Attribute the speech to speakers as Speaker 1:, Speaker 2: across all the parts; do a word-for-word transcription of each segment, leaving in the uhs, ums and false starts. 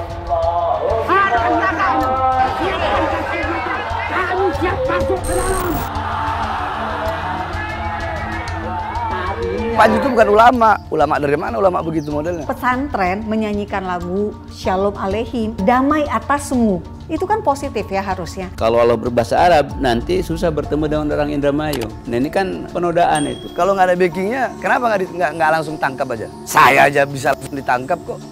Speaker 1: Hadang belakang, siapkan gas air mata, kami siap masuk ke dalam.
Speaker 2: Panji itu bukan ulama. Ulama dari mana ulama begitu modelnya?
Speaker 3: Pesantren menyanyikan lagu Shalom Aleihim, damai atasmu. Itu kan positif ya harusnya.
Speaker 4: Kalau Allah berbahasa Arab, nanti susah bertemu dengan orang Indramayu. Nah ini kan penodaan itu.
Speaker 2: Kalau nggak ada backingnya, kenapa nggak di- nggak nggak langsung tangkap aja? Saya aja bisa langsung ditangkap kok.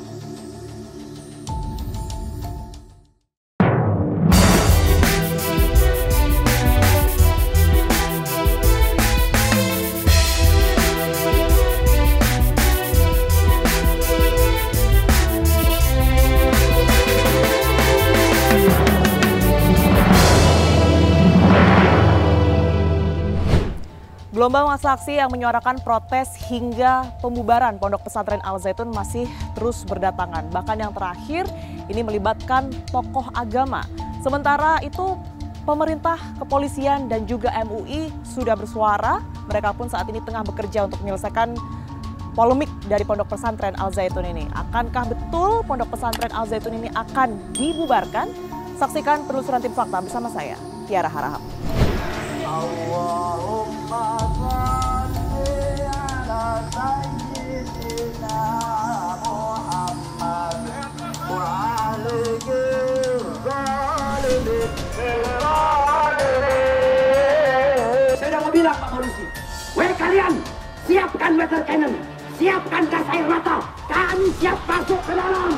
Speaker 5: Gelombang massa aksi yang menyuarakan protes hingga pembubaran Pondok Pesantren Al Zaitun masih terus berdatangan. Bahkan yang terakhir ini melibatkan tokoh agama. Sementara itu pemerintah, kepolisian dan juga M U I sudah bersuara. Mereka pun saat ini tengah bekerja untuk menyelesaikan polemik dari Pondok Pesantren Al Zaitun ini. Akankah betul Pondok Pesantren Al Zaitun ini akan dibubarkan? Saksikan penelusuran tim fakta bersama saya, Tiara Harahap.
Speaker 1: Allahumma shalli ala sayyidina Muhammad wa alihi zalimin. Saya udah mau bilang Pak Polisi, weh kalian, siapkan water cannon, siapkan gas air mata, kami siap masuk ke dalam.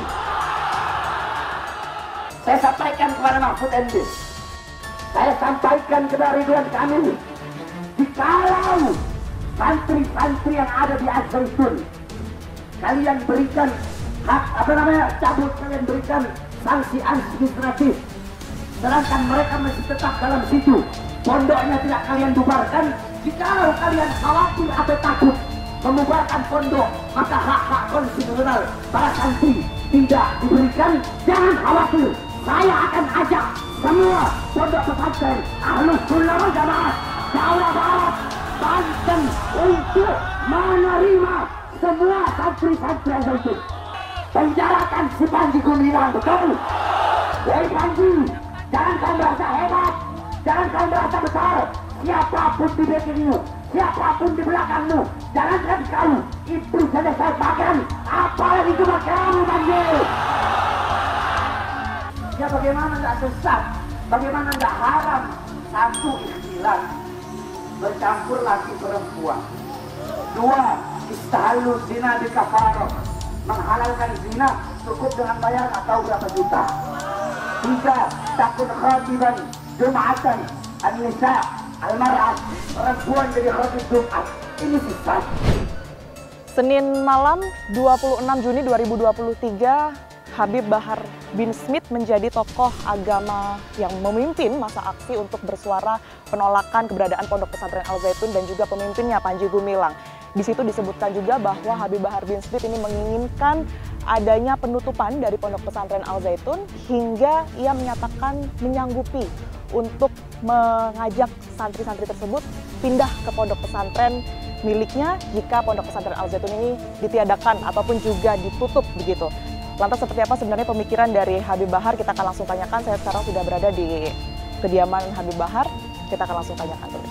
Speaker 1: Saya sampaikan kepada Mahfud M D, saya sampaikan kepada Ridwan Kamil, jikalau santri-santri yang ada di Al Zaitun kalian berikan hak apa namanya cabut, kalian berikan sanksi administratif, sedangkan mereka masih tetap dalam situ, pondoknya tidak kalian bubarkan. Jikalau kalian khawatir atau takut membubarkan pondok, maka hak-hak konstitusional para santri tidak diberikan. Jangan khawatir, saya akan ajak semua pondok pesantren Ahlus Sunnah wal Jamaah Jawa Barat, Banten untuk menerima semua santri-santri Al Zaitun. Penjarakan si Panji Gumilang, betul? Woi Panji, jangan kau merasa hebat, jangan kau merasa besar. Siapapun di backingmu, siapapun di belakangmu, jangankan kau, itu saja saya pakai. Apalagi cuma kamu, Panji. Ya bagaimana nggak sesat, bagaimana nggak haram satu ikhtilat bercampur laki perempuan, dua istahalu zina di kafaroh, menghalalkan zina cukup dengan bayar atau berapa juta, tiga takut khatiban jumatan an-nisa al-mar'ah, perempuan jadi khatib Jumat. Ini sesat.
Speaker 5: Senin malam dua puluh enam Juni dua ribu dua puluh tiga, Habib Bahar bin Smith menjadi tokoh agama yang memimpin masa aksi untuk bersuara penolakan keberadaan Pondok Pesantren Al Zaitun dan juga pemimpinnya Panji Gumilang. Di situ disebutkan juga bahwa Habib Bahar bin Smith ini menginginkan adanya penutupan dari Pondok Pesantren Al Zaitun hingga ia menyatakan menyanggupi untuk mengajak santri-santri tersebut pindah ke pondok pesantren miliknya jika Pondok Pesantren Al Zaitun ini ditiadakan ataupun juga ditutup begitu. Lantas seperti apa sebenarnya pemikiran dari Habib Bahar? Kita akan langsung tanyakan. Saya sekarang sudah berada di kediaman Habib Bahar. Kita akan langsung tanyakan tulis.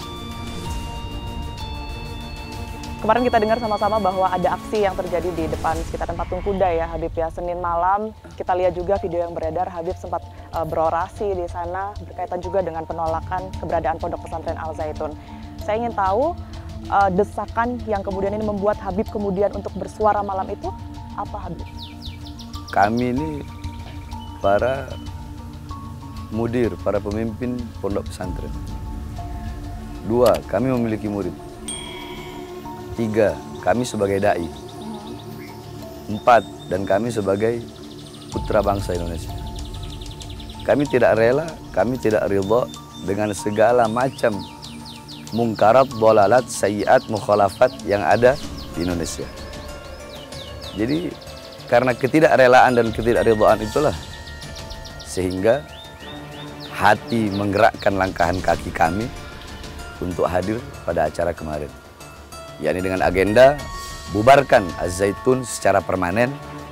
Speaker 5: Kemarin kita dengar sama-sama bahwa ada aksi yang terjadi di depan sekitaran Patung Kuda ya Habib ya, Senin malam. Kita lihat juga video yang beredar, Habib sempat uh, berorasi di sana berkaitan juga dengan penolakan keberadaan Pondok Pesantren Al Zaitun. Saya ingin tahu uh, desakan yang kemudian ini membuat Habib kemudian untuk bersuara malam itu apa, Habib?
Speaker 2: Kami ini para mudir, para pemimpin pondok pesantren. Dua, kami memiliki murid. Tiga, kami sebagai dai. Empat, dan kami sebagai putra bangsa Indonesia. Kami tidak rela, kami tidak ridha dengan segala macam mungkarat, dhalalat, sayyiat, mukhalafat yang ada di Indonesia. Jadi karena ketidakrelaan dan ketidakridhaan itulah sehingga hati menggerakkan langkahan kaki kami untuk hadir pada acara kemarin, yakni dengan agenda bubarkan Al Zaitun secara permanen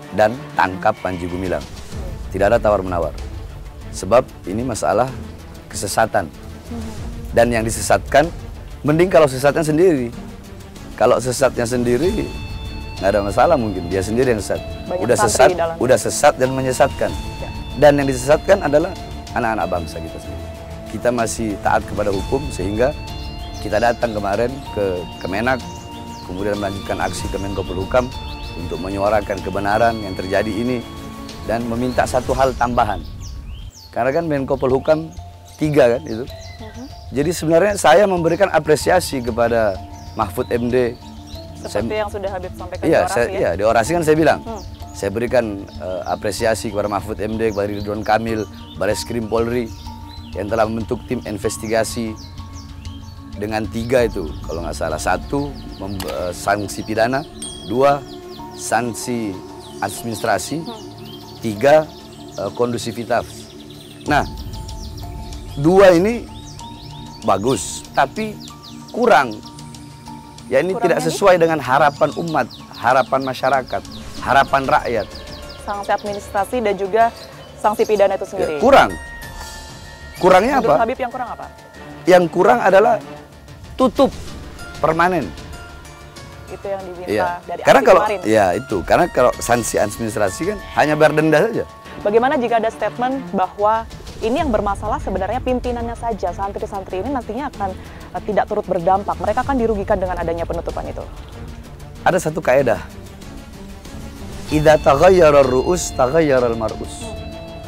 Speaker 2: dan tangkap Panji Gumilang. Tidak ada tawar-menawar. Sebab ini masalah kesesatan. Dan yang disesatkan, mending kalau sesatnya sendiri. Kalau sesatnya sendiri, nggak ada masalah mungkin. Dia sendiri yang sesat.
Speaker 5: Banyak
Speaker 2: udah sesat,
Speaker 5: dalam.
Speaker 2: udah sesat dan menyesatkan.
Speaker 5: Ya.
Speaker 2: Dan yang disesatkan adalah anak-anak bangsa kita sendiri. Kita masih taat kepada hukum sehingga kita datang kemarin ke Kemenak, kemudian melanjutkan aksi ke Menko Polhukam untuk menyuarakan kebenaran yang terjadi ini dan meminta satu hal tambahan. Karena kan Menko Polhukam tiga kan itu. Uh-huh. Jadi sebenarnya saya memberikan apresiasi kepada Mahfud M D.
Speaker 5: Seperti saya, yang sudah Habib sampaikan
Speaker 2: iya,
Speaker 5: di orasi
Speaker 2: saya,
Speaker 5: ya?
Speaker 2: Iya, di orasi kan saya bilang. Hmm. Saya berikan uh, apresiasi kepada Mahfud M D, kepada Ridwan Kamil, Bareskrim Polri yang telah membentuk tim investigasi dengan tiga itu, kalau nggak salah. Satu, uh, sanksi pidana. Dua, sanksi administrasi. Hmm. Tiga, uh, kondusivitas. Nah, dua ini bagus, tapi kurang. Ya ini Kurangnya tidak sesuai ini? dengan harapan umat, harapan masyarakat, harapan rakyat.
Speaker 5: Sanksi administrasi dan juga sanksi pidana itu sendiri.
Speaker 2: Ya, kurang. Kurangnya
Speaker 5: Menurut
Speaker 2: apa?
Speaker 5: Habib yang kurang apa?
Speaker 2: Yang kurang adalah tutup permanen.
Speaker 5: Itu yang diminta
Speaker 2: ya.
Speaker 5: dari
Speaker 2: Karena kalau
Speaker 5: kemarin.
Speaker 2: Ya itu, karena kalau sanksi administrasi kan hanya bayar denda saja.
Speaker 5: Bagaimana jika ada statement bahwa ini yang bermasalah sebenarnya pimpinannya saja, santri-santri ini nantinya akan uh, tidak turut berdampak, mereka akan dirugikan dengan adanya penutupan itu?
Speaker 2: Ada satu kaedah. Idza taghayyara ar-ru'us taghayyara al-mar'us. Hmm.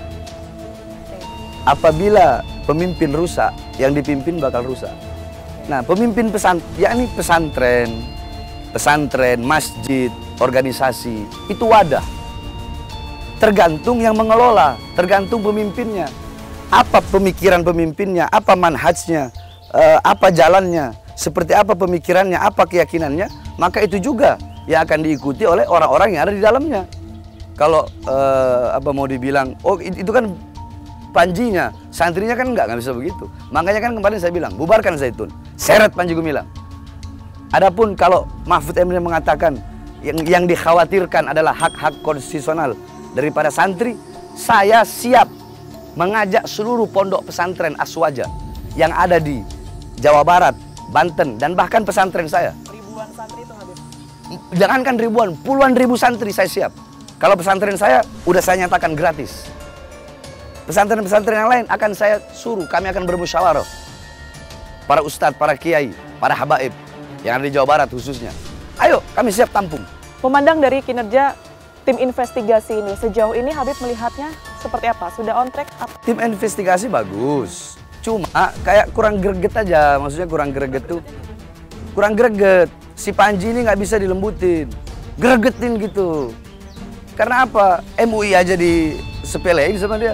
Speaker 2: Apabila pemimpin rusak, yang dipimpin bakal rusak. Nah, pemimpin pesan, yakni pesantren, pesantren, masjid, organisasi, itu wadah. Tergantung yang mengelola, tergantung pemimpinnya. Apa pemikiran pemimpinnya, apa manhajnya, uh, apa jalannya, seperti apa pemikirannya, apa keyakinannya, maka itu juga yang akan diikuti oleh orang-orang yang ada di dalamnya. Kalau uh, apa mau dibilang, oh itu kan Panjinya, santrinya kan enggak, nggak bisa begitu. Makanya kan kemarin saya bilang, bubarkan Zaitun, seret Panji Gumilang. Adapun kalau Mahfud M D mengatakan yang, yang dikhawatirkan adalah hak-hak konstitusional daripada santri, saya siap mengajak seluruh pondok pesantren Aswaja yang ada di Jawa Barat, Banten, dan bahkan pesantren saya.
Speaker 5: Ribuan santri itu Habib?
Speaker 2: Jangankan ribuan, puluhan ribu santri saya siap. Kalau pesantren saya, udah saya nyatakan gratis. Pesantren-pesantren yang lain akan saya suruh, kami akan bermusyawarah. Para ustadz, para kiai, para habaib yang ada di Jawa Barat khususnya. Ayo, kami siap tampung.
Speaker 5: Memandang dari kinerja tim investigasi ini, sejauh ini Habib melihatnya seperti apa? Sudah on track?
Speaker 2: Tim investigasi bagus. Cuma kayak kurang greget aja, maksudnya kurang greget tuh. Kurang greget. Si Panji ini nggak bisa dilembutin. Gregetin gitu. Karena apa? M U I aja disepelein sama dia.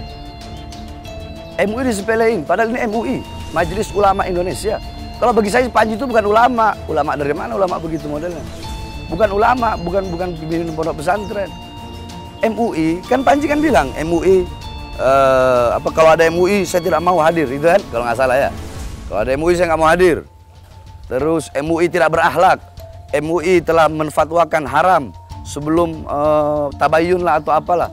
Speaker 2: M U I disepelein, padahal ini M U I, Majelis Ulama Indonesia. Kalau bagi saya Panji itu bukan ulama. Ulama dari mana ulama begitu modelnya? Bukan ulama, bukan bukan pimpinan pondok pesantren. M U I, kan Panji kan bilang M U I, uh, apa kalau ada M U I saya tidak mau hadir, itu kan? Kalau nggak salah ya. Kalau ada M U I saya nggak mau hadir. Terus M U I tidak berakhlak. M U I telah menfatwakan haram sebelum uh, tabayun lah atau apalah.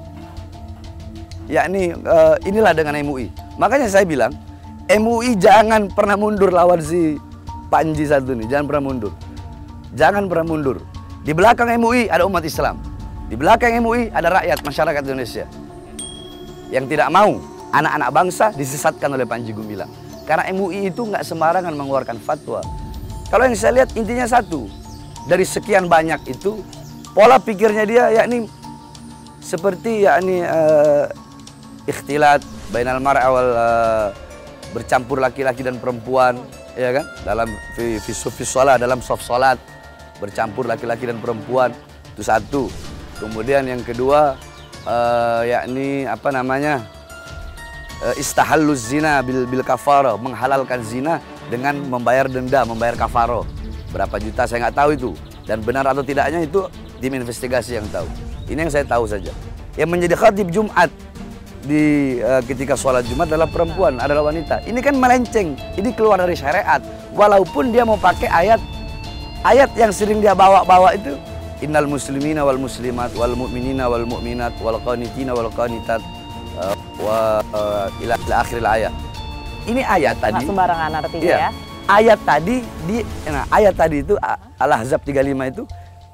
Speaker 2: Yakni uh, inilah dengan M U I. Makanya saya bilang M U I jangan pernah mundur lawan si Panji satu nih, jangan pernah mundur. Jangan pernah mundur. Di belakang M U I ada umat Islam. Di belakang M U I ada rakyat masyarakat Indonesia yang tidak mau anak-anak bangsa disesatkan oleh Panji Gumilang. Karena M U I itu nggak sembarangan mengeluarkan fatwa. Kalau yang saya lihat intinya satu, dari sekian banyak itu pola pikirnya dia yakni seperti yakni uh, ikhtilat bainal mar'a wal uh, bercampur laki-laki dan perempuan, ya kan? Dalam fi fi shalah, dalam soft salat bercampur laki-laki dan perempuan, itu satu. Kemudian yang kedua uh, yakni apa namanya? Uh, istahalluz zina bil bil kafarah, menghalalkan zina dengan membayar denda, membayar kafarah. Berapa juta saya nggak tahu itu. Dan benar atau tidaknya itu tim investigasi yang tahu. Ini yang saya tahu saja. Yang menjadi khatib Jumat di uh, ketika sholat Jumat adalah perempuan, adalah wanita. Ini kan melenceng, ini keluar dari syariat. Walaupun dia mau pakai ayat ayat yang sering dia bawa-bawa itu, Innal muslimina wal muslimat wal mu'minina wal mu'minat wal qanitina wal qanitat uh, wa uh, ila, ila akhiril ayat. Ini ayat tadi.
Speaker 5: Nggak sembarangan artinya
Speaker 2: iya,
Speaker 5: ya.
Speaker 2: Ayat tadi di nah, ayat tadi itu Al-Ahzab tiga puluh lima itu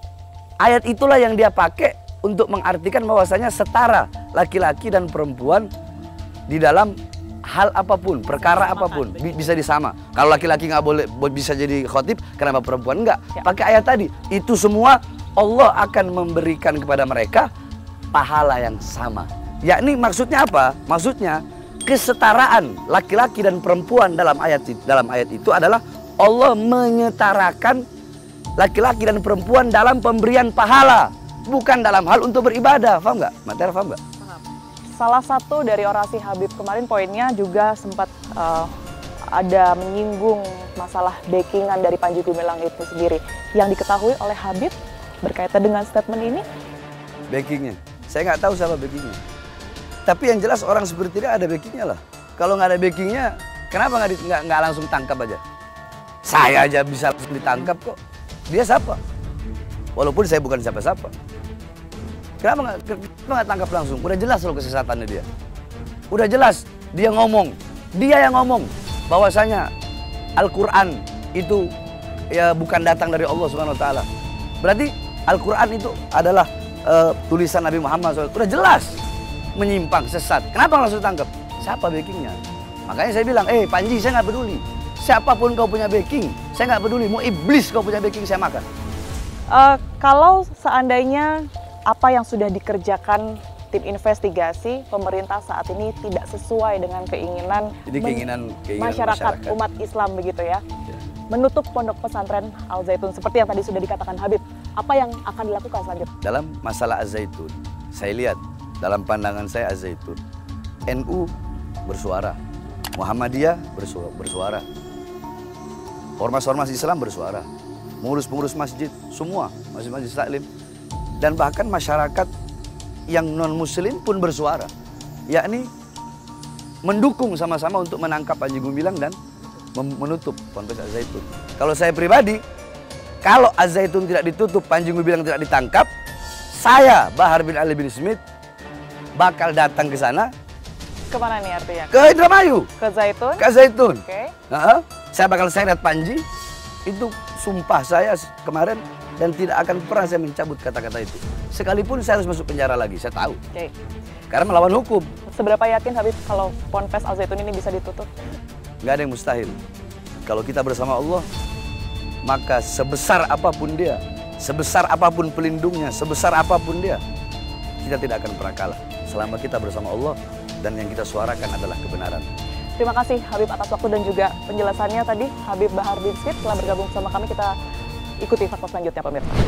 Speaker 2: ayat itulah yang dia pakai untuk mengartikan bahwasanya setara laki-laki dan perempuan di dalam hal apapun, perkara apapun bisa disama. Kalau laki-laki nggak boleh bisa jadi khotib, kenapa perempuan enggak? Ya. Pakai ayat tadi. Itu semua Allah akan memberikan kepada mereka pahala yang sama. Yakni maksudnya apa? Maksudnya kesetaraan laki-laki dan perempuan dalam ayat dalam ayat itu adalah Allah menyetarakan laki-laki dan perempuan dalam pemberian pahala, bukan dalam hal untuk beribadah. Paham nggak? Materi paham nggak?
Speaker 5: Salah satu dari orasi Habib kemarin poinnya juga sempat uh, ada menyinggung masalah backingan dari Panji Gumilang itu sendiri. Yang diketahui oleh Habib berkaitan dengan statement ini?
Speaker 2: Backingnya, saya nggak tahu siapa backingnya. Tapi yang jelas orang seperti dia ada backingnya lah. Kalau nggak ada backingnya, kenapa nggak nggak nggak langsung tangkap aja? Saya aja bisa langsung ditangkap kok. Dia siapa? Walaupun saya bukan siapa-siapa. Kenapa nggak kenapa nggak tangkap langsung? Udah jelas loh kesesatannya dia. Udah jelas dia ngomong, dia yang ngomong bahwasanya Al-Quran itu ya bukan datang dari Allah Subhanahu Wa Taala. Berarti Al-Quran itu adalah uh, tulisan Nabi Muhammad shallallahu alaihi wasallam. Udah jelas menyimpang, sesat. Kenapa langsung tangkap? Siapa backingnya? Makanya saya bilang, eh Panji, saya nggak peduli. Siapapun kau punya backing, saya nggak peduli. Mau iblis kau punya backing, saya makan.
Speaker 5: Uh, kalau seandainya apa yang sudah dikerjakan tim investigasi pemerintah saat ini tidak sesuai dengan keinginan,
Speaker 2: Jadi keinginan, keinginan
Speaker 5: masyarakat,
Speaker 2: masyarakat
Speaker 5: umat Islam begitu ya,
Speaker 2: ya,
Speaker 5: menutup pondok pesantren Al Zaitun seperti yang tadi sudah dikatakan Habib, apa yang akan dilakukan selanjutnya?
Speaker 2: dalam masalah Al Zaitun, saya lihat dalam pandangan saya Al Zaitun, N U bersuara, Muhammadiyah bersuara, bersuara. Ormas-ormas Islam bersuara, pengurus-pengurus masjid, semua masjid-masjid taklim, dan bahkan masyarakat yang non-muslim pun bersuara, yakni mendukung sama-sama untuk menangkap Panji Gumilang dan menutup Ponpes Al Zaitun. Kalau saya pribadi, kalau Al Zaitun tidak ditutup, Panji Gumilang tidak ditangkap, saya Bahar bin Ali bin Smith bakal datang ke sana.
Speaker 5: Kemana nih artinya?
Speaker 2: Ke Indramayu.
Speaker 5: Ke Zaitun?
Speaker 2: Ke Zaitun.
Speaker 5: Oke. Okay.
Speaker 2: Nah, saya bakal seret Panji. Itu sumpah saya kemarin dan tidak akan pernah saya mencabut kata-kata itu. Sekalipun saya harus masuk penjara lagi, saya tahu.
Speaker 5: Oke. Okay.
Speaker 2: Karena melawan hukum.
Speaker 5: Seberapa yakin Habib kalau Ponpes Al Zaitun ini bisa ditutup?
Speaker 2: Nggak ada yang mustahil. Kalau kita bersama Allah, maka sebesar apapun dia, sebesar apapun pelindungnya, sebesar apapun dia, kita tidak akan pernah kalah. Selama kita bersama Allah dan yang kita suarakan adalah kebenaran.
Speaker 5: Terima kasih Habib atas waktu dan juga penjelasannya tadi. Habib Bahar bin Smith telah bergabung bersama kami. Kita ikuti fakta selanjutnya pemirsa.